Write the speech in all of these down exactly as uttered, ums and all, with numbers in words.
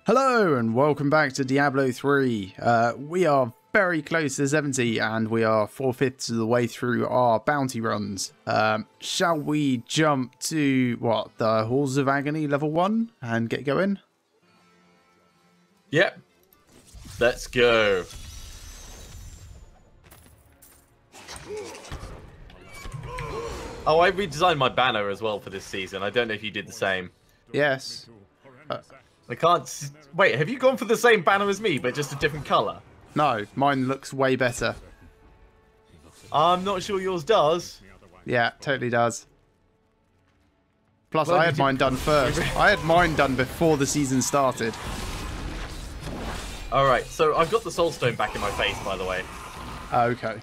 Hello and welcome back to Diablo three. Uh, we are very close to seventy and we are four-fifths of the way through our bounty runs. Um, shall we jump to, what, the Halls of Agony level one and get going? Yep. Let's go. Oh, I redesigned my banner as well for this season. I don't know if you did the same. Yes. Uh, I can't... Wait, have you gone for the same banner as me, but just a different colour? no, mine looks way better. I'm not sure yours does. Yeah, totally does. Plus, Well, I had did you- mine done first. I had mine done before the season started. Alright, so I've got the Soulstone back in my face, by the way. Okay.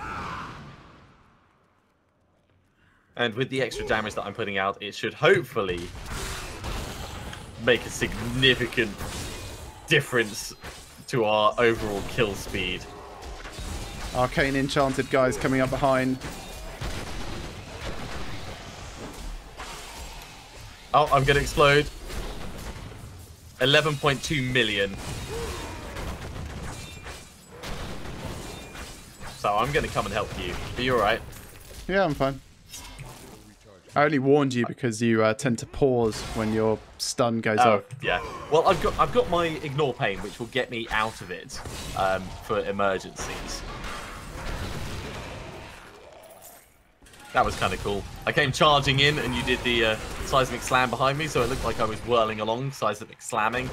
And with the extra damage that I'm putting out, it should hopefully make a significant difference to our overall kill speed. Arcane Enchanted guys coming up behind. Oh, I'm going to explode. eleven point two million. So I'm going to come and help you. Are you alright? Yeah, I'm fine. I only warned you because you uh, tend to pause when your stun goes Oh, off. yeah. Well, I've got I've got my Ignore Pain, which will get me out of it um, for emergencies. That was kind of cool. I came charging in, and you did the uh, seismic slam behind me, so it looked like I was whirling along, seismic slamming.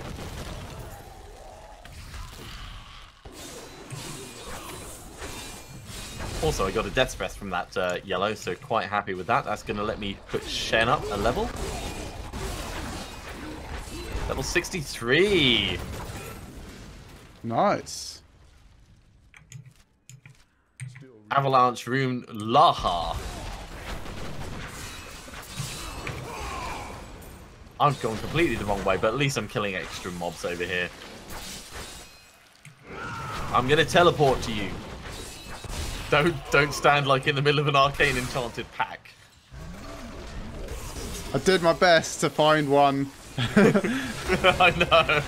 Also, I got a Death's Breath from that uh, yellow, so quite happy with that. That's going to let me put Shen up a level. Level sixty-three. Nice. Avalanche Rune Laha. I'm going completely the wrong way, but at least I'm killing extra mobs over here. I'm going to teleport to you. Don't don't stand like in the middle of an arcane enchanted pack. I did my best to find one. I know.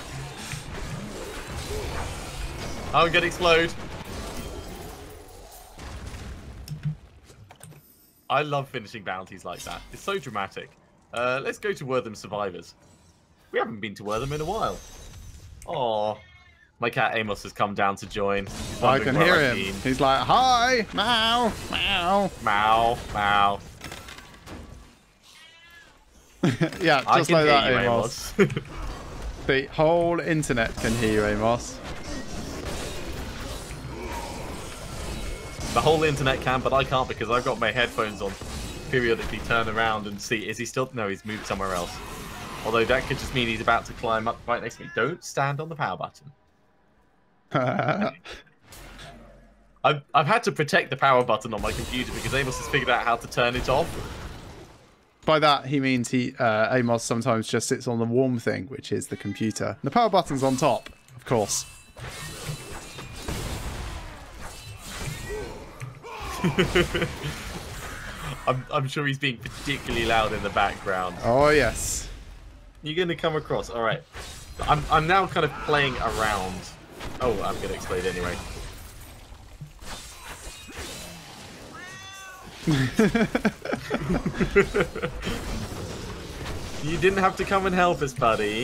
I'm gonna explode. I love finishing bounties like that. It's so dramatic. Uh, let's go to Wortham Survivors. We haven't been to Wortham in a while. Aww. My cat Amos has come down to join. He's I can wondering hear where I've him. been. He's like, hi, meow, meow. Meow, meow. Yeah, I just can like hear that, you, Amos. Amos. The whole internet can hear you, Amos. The whole internet can, but I can't because I've got my headphones on. Periodically turn around and see, is he still? No, he's moved somewhere else. Although that could just mean he's about to climb up right next to me. Don't stand on the power button. I've, I've had to protect the power button on my computer because Amos has figured out how to turn it off. By that, he means he uh, Amos sometimes just sits on the warm thing, which is the computer. The power button's on top, of course. I'm, I'm sure he's being particularly loud in the background. Oh, yes. You're going to come across. All right. I'm, I'm now kind of playing around. Oh, I'm going to explode anyway. You didn't have to come and help us, buddy.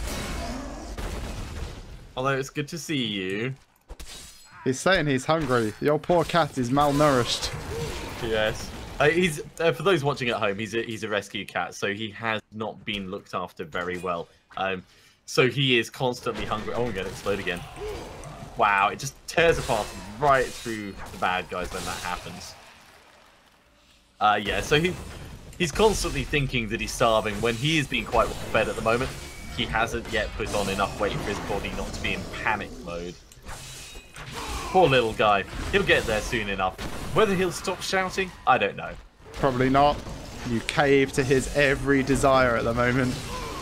Although it's good to see you. He's saying he's hungry. Your poor cat is malnourished. Yes. Uh, he's uh, for those watching at home. He's a, he's a rescue cat, so he has not been looked after very well. Um, so he is constantly hungry. Oh, I'm going to explode again. Wow, it just tears apart right through the bad guys when that happens. Uh, yeah, so he he's constantly thinking that he's starving when he is being quite well fed at the moment. He hasn't yet put on enough weight for his body not to be in panic mode. Poor little guy. He'll get there soon enough. Whether he'll stop shouting, I don't know. Probably not. You cave to his every desire at the moment.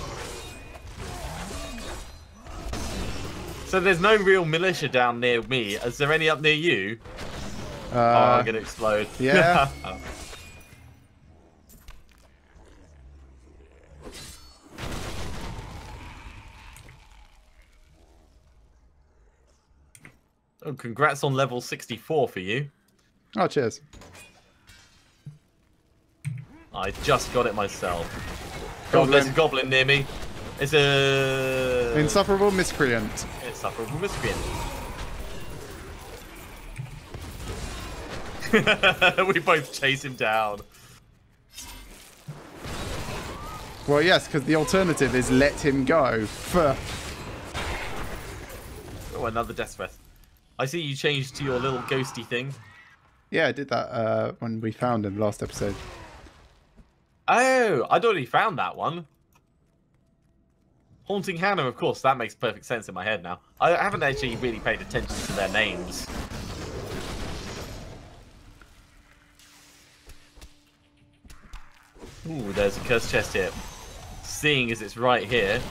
So there's no real militia down near me. Is there any up near you? Uh, oh, I'm going to explode. Yeah. Oh. Oh, congrats on level sixty-four for you. Oh, cheers. I just got it myself. Goblin. Oh, there's a goblin near me. It's a... Insufferable miscreant. Insufferable miscreant. We both chase him down. Well, yes, because the alternative is let him go. Fuh. Oh, another death breath. I see you changed to your little ghosty thing. Yeah, I did that uh, when we found him last episode. Oh, I'd already found that one. Haunting Hannah, of course, that makes perfect sense in my head now. I haven't actually really paid attention to their names. Ooh, there's a cursed chest here. Seeing as it's right here.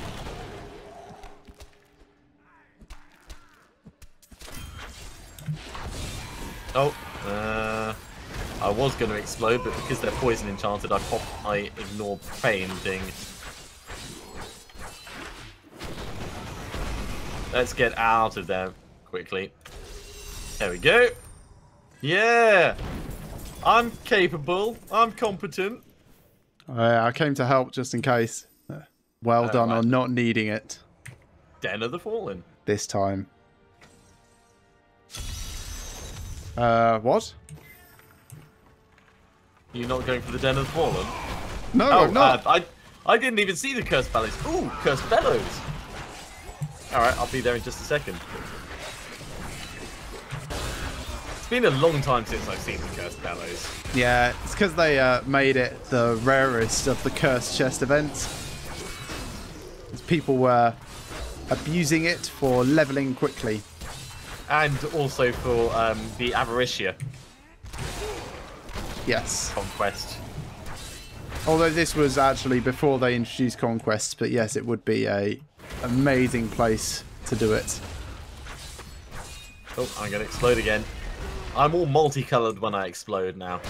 Oh, uh, I was going to explode, but because they're poison enchanted, I pop my ignore pain thing. Let's get out of there quickly. There we go. Yeah, I'm capable. I'm competent. Uh, I came to help just in case. Well Oh, done right. on not needing it Den of the Fallen. this time. Uh, what? You're not going for the Den of the Fallen? No, Oh, I'm not. Uh, I, I didn't even see the Cursed Bellows. Ooh, Cursed Bellows. Alright, I'll be there in just a second. It's been a long time since I've seen the Cursed Bellows. Yeah, it's because they uh, made it the rarest of the cursed chest events. People were abusing it for leveling quickly. And also for um, the Avaricia Yes. conquest. Although this was actually before they introduced conquests, but yes, it would be a amazing place to do it. Oh, I'm going to explode again. I'm all multicolored when I explode now.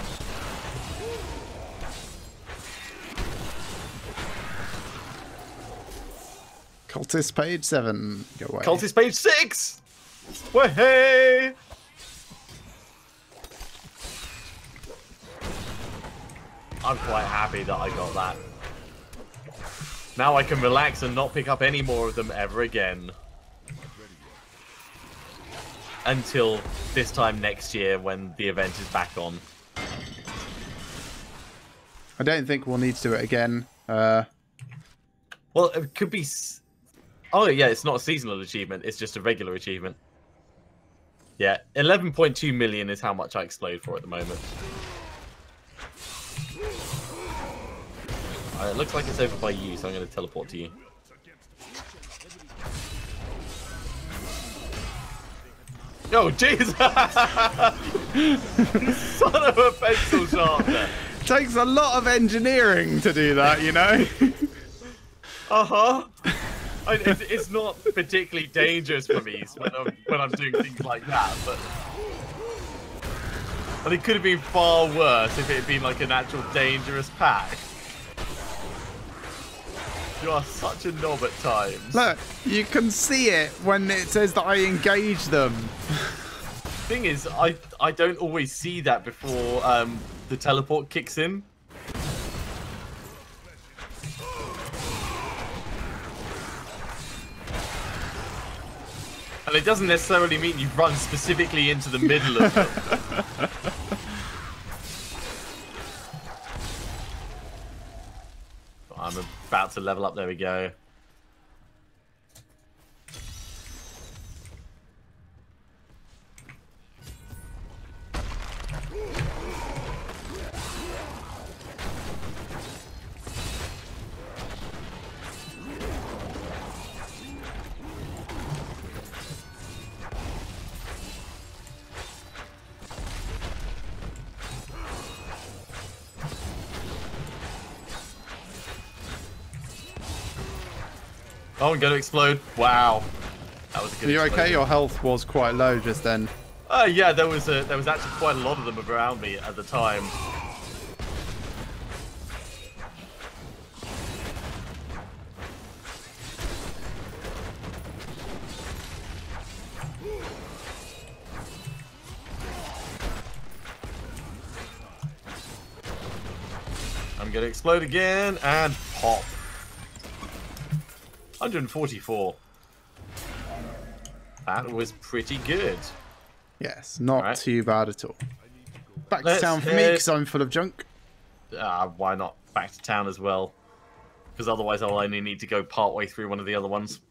Cultist page seven. Go away. Cultist page six! Way! I'm quite happy that I got that. Now I can relax and not pick up any more of them ever again. Until this time next year when the event is back on. I don't think we'll need to do it again. Uh, Well, it could be... S oh, yeah, it's not a seasonal achievement. It's just a regular achievement. Yeah, eleven point two million is how much I explode for at the moment. Alright, it looks like it's over by you, so I'm going to teleport to you. Oh, jeez! Son of a pencil sharpener! takes a lot of engineering to do that, you know? Uh-huh. I, it's, it's not particularly dangerous for me when I'm, when I'm doing things like that, but... And it could have been far worse if it had been like an actual dangerous pack. You are such a knob at times. Look, you can see it when it says that I engage them. Thing is, I I don't always see that before um, the teleport kicks in. And it doesn't necessarily mean you run specifically into the middle of them. I'm about to level up. There we go. Oh, I'm going to explode. Wow. That was a good Are you explosion. okay? Your health was quite low just then. Uh, yeah, there was a, there was actually quite a lot of them around me at the time. I'm going to explode again and pop. one hundred forty-four. That was pretty good. Yes, not right. too bad at all. Back Let's to town for me head... because I'm full of junk. Uh, why not back to town as well? Because otherwise I'll only need to go part way through one of the other ones.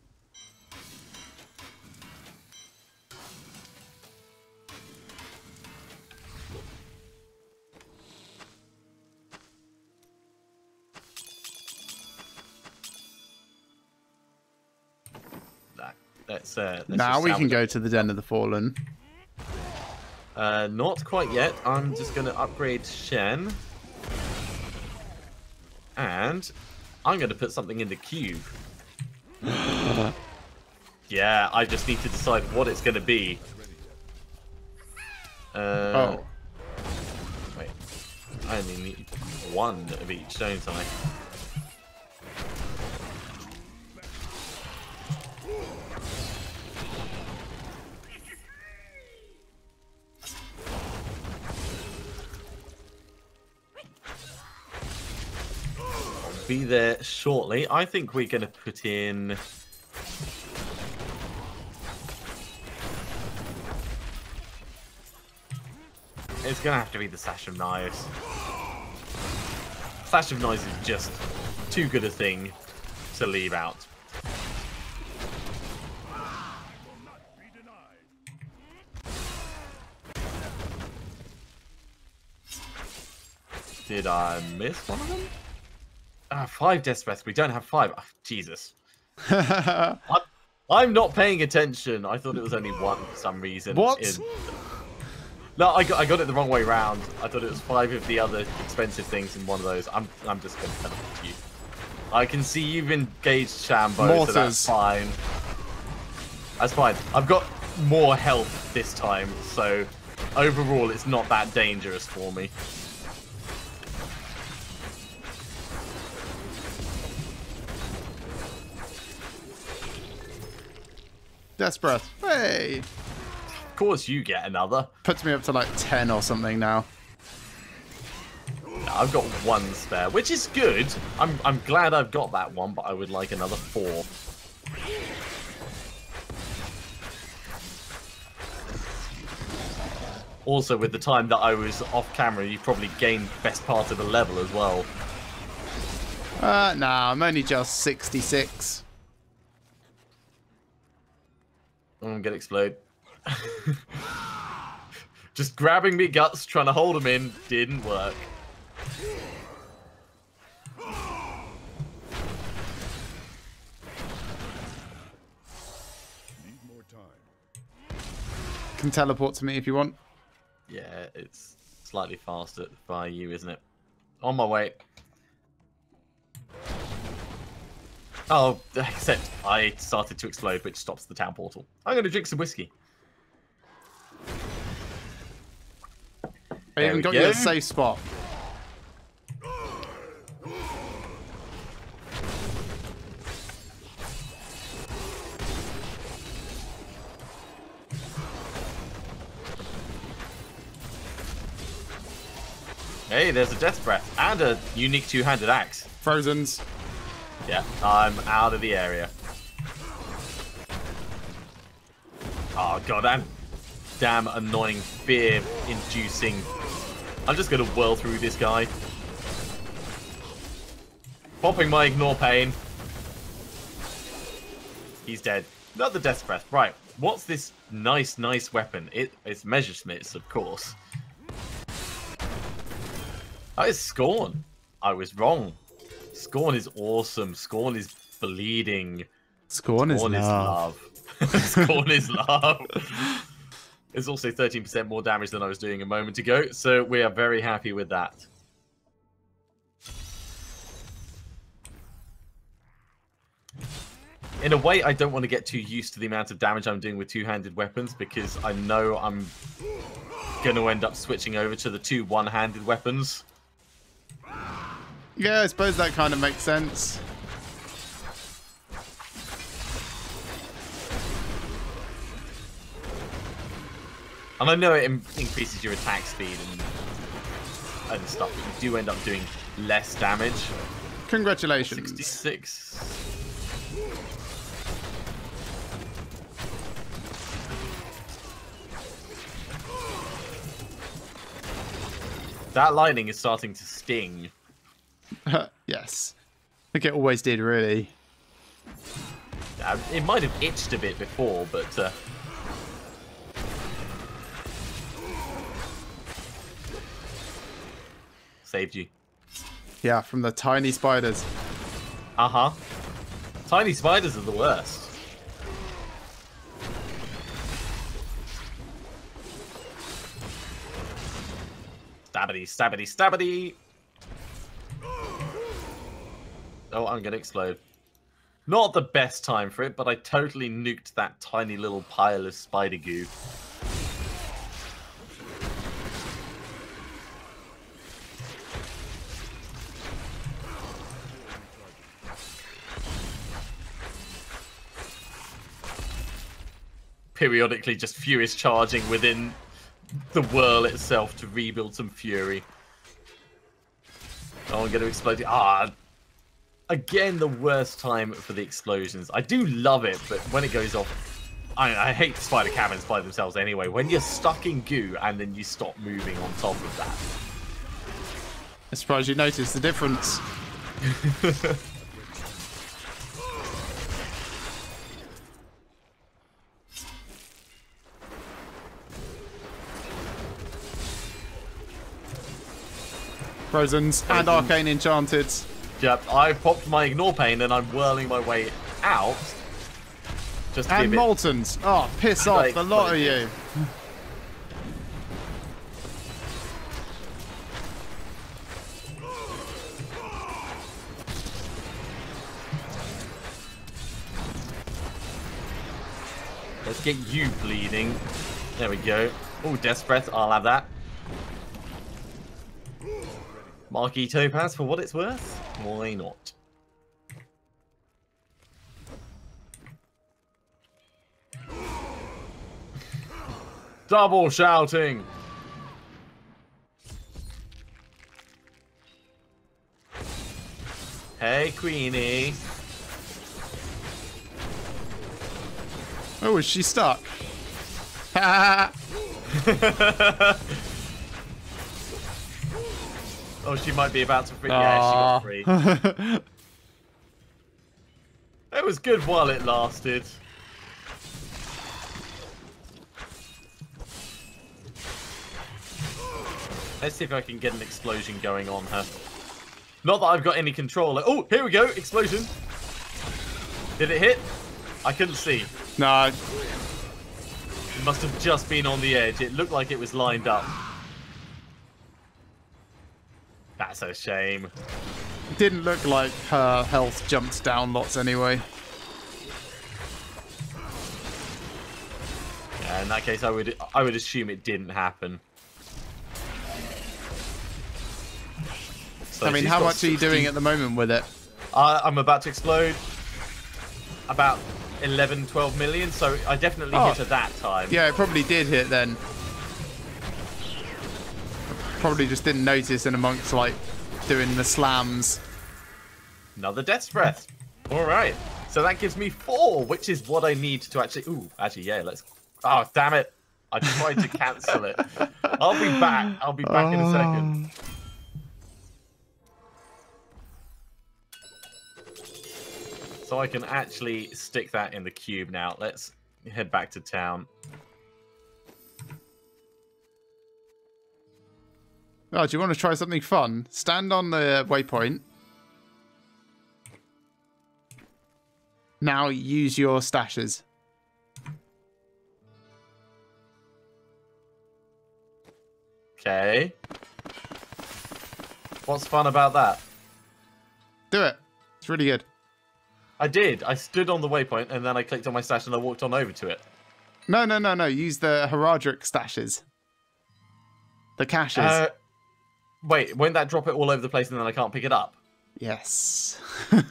Let's, uh, let's now we can it. go to the Den of the Fallen. Uh, not quite yet. I'm just going to upgrade Shen. And I'm going to put something in the cube. Yeah, I just need to decide what it's going to be. Uh, oh. Wait. I only need one of each, don't I? Be there shortly. I think we're going to put in... It's going to have to be the Sash of Knives. Sash of Knives is just too good a thing to leave out. Did I miss one of them? Ah, five Death Breaths. We don't have five. Oh, Jesus. I'm, I'm not paying attention. I thought it was only one for some reason. What? In... No, I got, I got it the wrong way round. I thought it was five of the other expensive things in one of those. I'm, I'm just going to teleport you. I can see you've engaged Shambo, Mortars. so that's fine. That's fine. I've got more health this time, so overall it's not that dangerous for me. Death Breath. Hey! Of course you get another. Puts me up to like ten or something now. I've got one spare, which is good. I'm, I'm glad I've got that one, but I would like another four. Also, with the time that I was off camera, you probably gained best part of a level as well. Uh, nah, I'm only just sixty-six. I'm gonna explode. Just grabbing me guts, trying to hold them in, didn't work. Need more time. Can teleport to me if you want. Yeah, it's slightly faster by you, isn't it? On my way. Oh, except I started to explode, which stops the town portal. I'm going to drink some whiskey. I even got you a safe spot. Hey, there's a Death Breath and a unique two-handed axe. Frozen's. Yeah, I'm out of the area. Oh god, I'm damn annoying, fear-inducing. I'm just gonna whirl through this guy. Popping my ignore pain. He's dead. Not the Death Breath. Right, what's this nice, nice weapon? It, it's Measure Smiths, of course. That is Scorn. I was wrong. Scorn is awesome. Scorn is bleeding. Scorn, Scorn is is love. love. Scorn is love. It's also thirteen percent more damage than I was doing a moment ago, so we are very happy with that. In a way, I don't want to get too used to the amount of damage I'm doing with two-handed weapons, because I know I'm going to end up switching over to the two one-handed weapons. Yeah, I suppose that kind of makes sense. And I know it increases your attack speed and and stuff, but you do end up doing less damage. Congratulations. sixty-six. That lightning is starting to sting. Yes. I think it always did, really. Uh, it might have itched a bit before, but... Uh... Saved you. Yeah, from the tiny spiders. Uh-huh. Tiny spiders are the worst. Stabbity, stabbity, stabbity! Oh, I'm gonna explode. Not the best time for it, but I totally nuked that tiny little pile of spider goo. Periodically just furious charging within the whirl itself to rebuild some fury. Oh, I'm going to explode. Ah, again, the worst time for the explosions. I do love it, but when it goes off, I, I hate spider caverns by themselves anyway. When you're stuck in goo and then you stop moving on top of that. I'm surprised you noticed the difference. Frozen's and Arcane Enchanted. Yep, I popped my Ignore Pain and I'm whirling my way out. Just to And give it... Molten's. Oh, piss off, Like, the lot of you. Let's get you bleeding. There we go. Oh, Death's Breath, I'll have that. Marquee Topaz for what it's worth? Why not? Double shouting! Hey, Queenie. Oh, is she stuck? Ha! Oh, she might be about to free. Yeah, she got free. It was good while it lasted. Let's see if I can get an explosion going on her. Not that I've got any control. Oh, here we go. Explosion. Did it hit? I couldn't see. No. It must have just been on the edge. It looked like it was lined up. That's a shame. It didn't look like her health jumped down lots anyway. Yeah, in that case, I would I would assume it didn't happen. So I mean, she's how got much are you doing sixty at the moment with it? Uh, I'm about to explode. About eleven, twelve million, so I definitely Oh. hit at that time. Yeah, it probably did hit then. Probably just didn't notice in amongst, like, doing the slams. Another Death's Breath. All right. So that gives me four, which is what I need to actually... Ooh, actually, yeah, let's... Oh, damn it. I tried to cancel it. I'll be back. I'll be back in a second. So I can actually stick that in the cube now. Let's head back to town. Oh, do you want to try something fun? Stand on the waypoint. Now use your stashes. Okay. What's fun about that? Do it. It's really good. I did. I stood on the waypoint and then I clicked on my stash and I walked on over to it. No, no, no, no. Use the Herodric stashes. The caches. Uh, wait, won't that drop it all over the place and then I can't pick it up? Yes.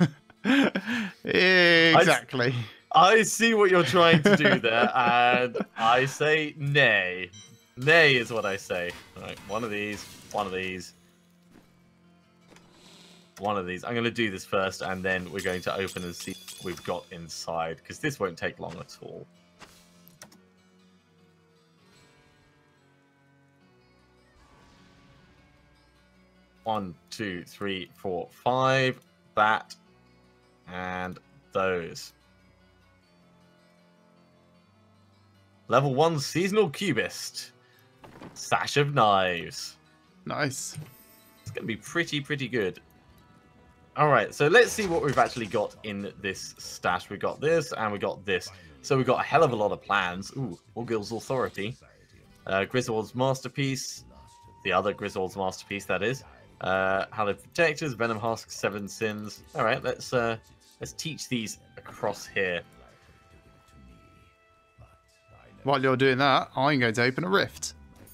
Exactly. I, I see what you're trying to do there, and I say nay. Nay is what I say. All right, one of these, one of these, one of these. I'm going to do this first, and then we're going to open and see what we've got inside, because this won't take long at all. One, two, three, four, five. That. And those. Level one Seasonal Cubist. Sash of Knives. Nice. It's going to be pretty, pretty good. Alright, so let's see what we've actually got in this stash. We got this, and we got this. So we've got a hell of a lot of plans. Ooh, Morgul's Authority. Uh, Griswold's Masterpiece. The other Griswold's Masterpiece, that is. Uh, Hallowed Protectors, Venom Husk, Seven Sins. Alright, let's, uh, let's teach these across here. While you're doing that, I'm going to open a rift.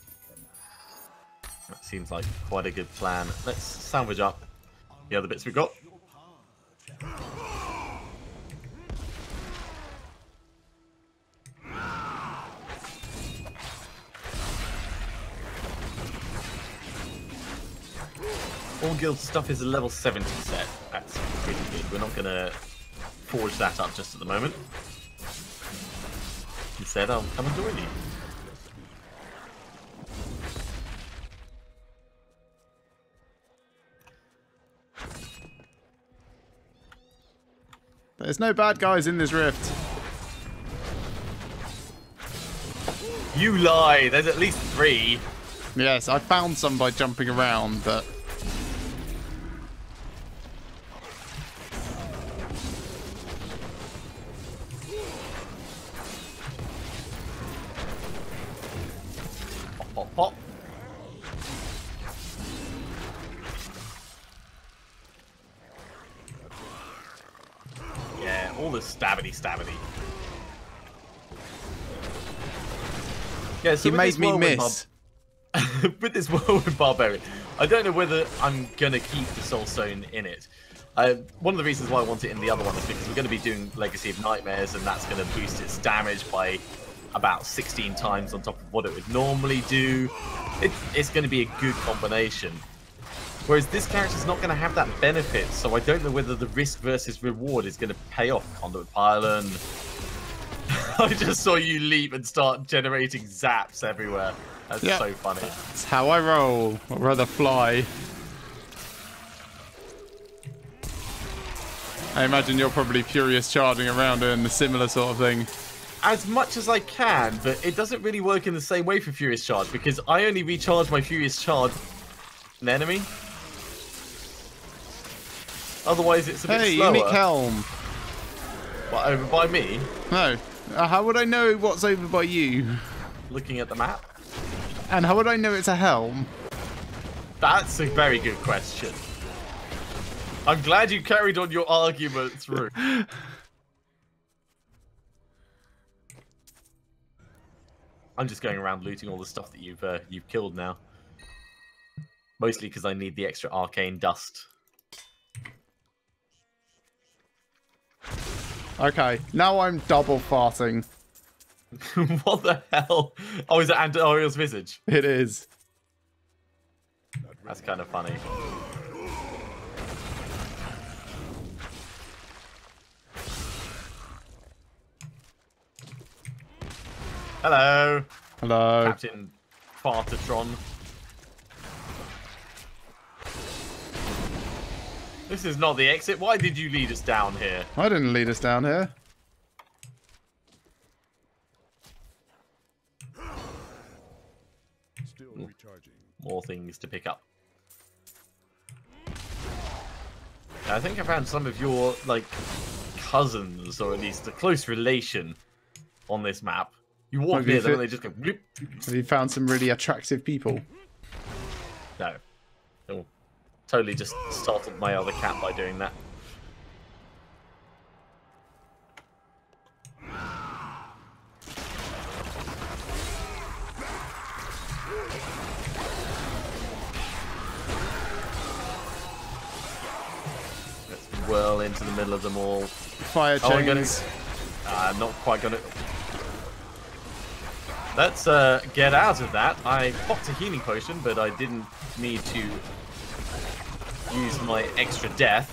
That seems like quite a good plan. Let's salvage up the other bits we've got. All guild stuff is a level seventy set. That's pretty good. We're not going to forge that up just at the moment. Instead, I'll come and join you. There's no bad guys in this rift. You lie! There's at least three. Yes, I found some by jumping around, but... Pop, pop, pop. Yeah, all the stabbity stabbity. Yeah, so he made me miss. With this whirlwind barbarian, I don't know whether I'm gonna keep the soul stone in it. Uh, one of the reasons why I want it in the other one is because we're going to be doing Legacy of Nightmares, and that's going to boost its damage by about sixteen times on top of what it would normally do. It, it's going to be a good combination. Whereas this character's not going to have that benefit, so I don't know whether the risk versus reward is going to pay off. Conduit Pylon. I just saw you leap and start generating zaps everywhere. That's yep. so funny. That's how I roll. I'd rather fly. I imagine you're probably Furious charging around doing the similar sort of thing. As much as I can, but it doesn't really work in the same way for Furious Charge, because I only recharge my Furious Charge an enemy. Otherwise, it's a bit hey, slower. Hey, unique helm. What, over by me? No. Uh, how would I know what's over by you? Looking at the map. And how would I know it's a helm? That's a very good question. I'm glad you carried on your argument through. I'm just going around looting all the stuff that you've uh, you've killed now. Mostly because I need the extra arcane dust. Okay, now I'm double farting. What the hell? Oh, is it Andoriel's visage? It is. That's kind of funny. Hello. Hello. Captain Fartatron. This is not the exit. Why did you lead us down here? I didn't lead us down here. Still recharging. More things to pick up. I think I found some of your, like, cousins, or at least a close relation, on this map. You walk Have near you them fit- and they just go... Bloop. Have you found some really attractive people? No. Oh, totally just startled my other cat by doing that. Let's whirl into the middle of them all. Fire Oh, I'm gonna... chains. Uh, not quite gonna... Let's uh, get out of that. I popped a healing potion, but I didn't need to use my extra death.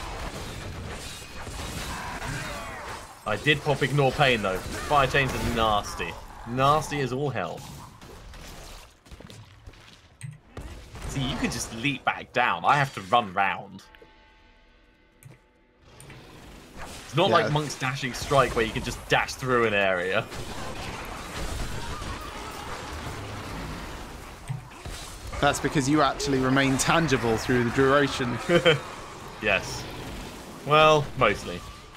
I did pop Ignore Pain though. Fire chains are nasty. Nasty as all hell. See, you could just leap back down. I have to run round. It's not Yeah. like Monk's Dashing Strike where you can just dash through an area. That's because you actually remain tangible through the duration. Yes. Well, mostly.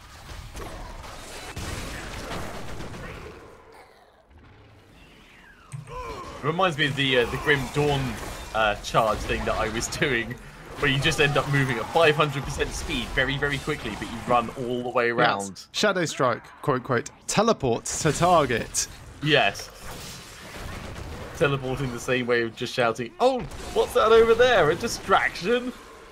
It reminds me of the uh, the Grim Dawn uh, charge thing that I was doing, where you just end up moving at five hundred percent speed very, very quickly, but you run all the way around. Yes. Shadow Strike, quote, quote, teleports to target. Yes. Teleporting the same way of just shouting, "Oh, what's that over there? A distraction?"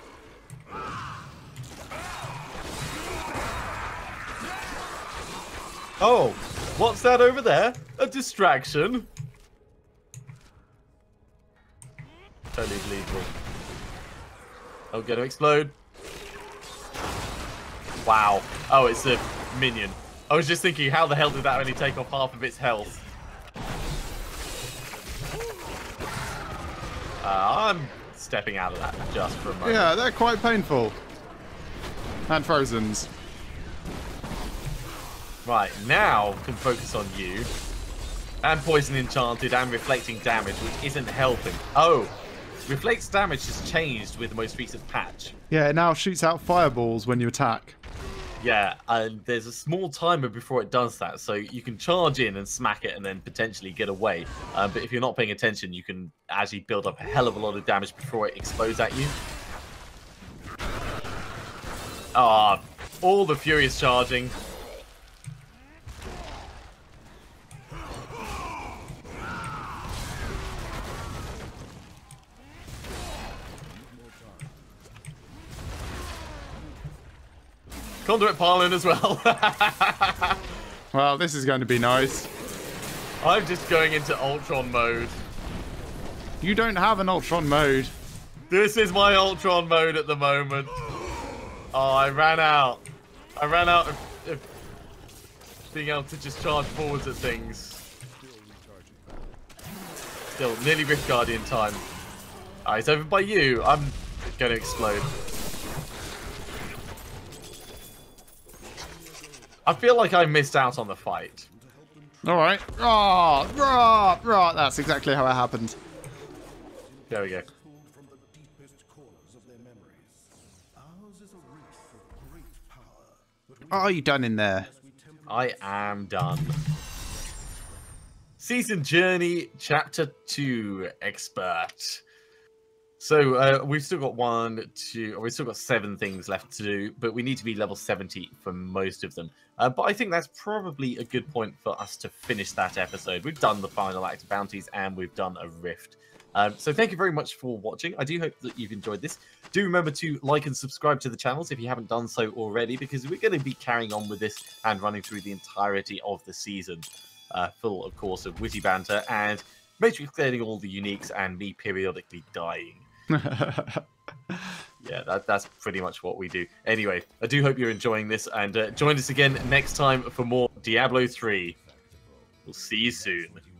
Oh, what's that over there? A distraction? Totally believable. Oh, gonna explode. Wow. Oh, it's a minion. I was just thinking, how the hell did that only take off half of its health? Uh, I'm stepping out of that just for a moment. Yeah, they're quite painful. And Frozen's. Right, now can focus on you. And Poison Enchanted and Reflecting Damage, which isn't helping. Oh, Reflects Damage has changed with the most recent patch. Yeah, it now shoots out fireballs when you attack. Yeah, and there's a small timer before it does that, so you can charge in and smack it and then potentially get away. Um, but if you're not paying attention, you can actually build up a hell of a lot of damage before it explodes at you. Ah, all the furious charging. Conduit Parlin as well. Well, this is going to be nice. I'm just going into Ultron mode. You don't have an Ultron mode. This is my Ultron mode at the moment. Oh, I ran out. I ran out of, of being able to just charge forwards at things. Still, nearly Rift Guardian time. Alright, it's over by you. I'm going to explode. I feel like I missed out on the fight. All right. Rah, rah, rah. That's exactly how it happened. There we go. From the deepest corners of their memories. Ours is a race of great power. But we Are you done in there? I am done. Season Journey, Chapter two, Expert. So uh, we've still got one, two, we've still got seven things left to do, but we need to be level seventy for most of them. Uh, but I think that's probably a good point for us to finish that episode. We've done the final act of bounties and we've done a rift. Um, so thank you very much for watching. I do hope that you've enjoyed this. Do remember to like and subscribe to the channels if you haven't done so already, because we're going to be carrying on with this and running through the entirety of the season. Uh, full, of course, of witty banter and matrix clearing all the uniques and me periodically dying. Yeah, that, that's pretty much what we do. Anyway, I do hope you're enjoying this, and uh, join us again next time for more Diablo three. We'll see you soon.